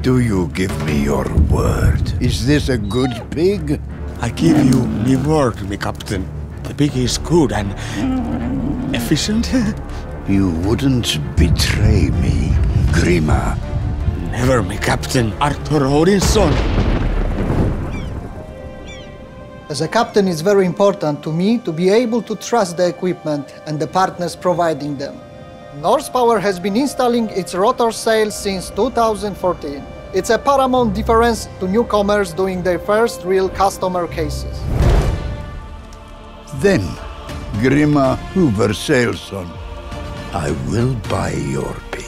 Do you give me your word? Is this a good pig? I give you me word, me captain. The pig is good and efficient. You wouldn't betray me, Grima. Never, me captain. Arthur Odinsson. As a captain, it's very important to me to be able to trust the equipment and the partners providing them. Norsepower has been installing its rotor sails since 2014. It's a paramount difference to newcomers doing their first real customer cases. Then, Grima Hooverseilsson, I will buy your pig.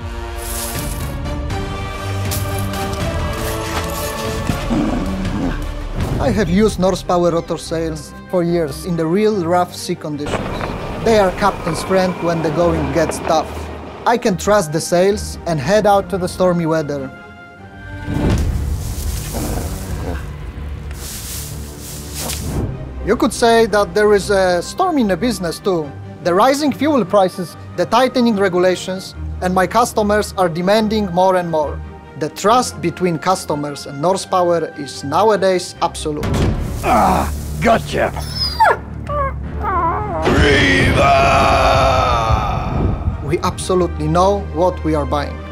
I have used Norsepower rotor sails for years in the real rough sea conditions. They are captain's friend when the going gets tough. I can trust the sails and head out to the stormy weather. You could say that there is a storm in the business too. The rising fuel prices, the tightening regulations, and my customers are demanding more and more. The trust between customers and Norsepower is nowadays absolute. Ah, gotcha! Grima! We absolutely know what we are buying.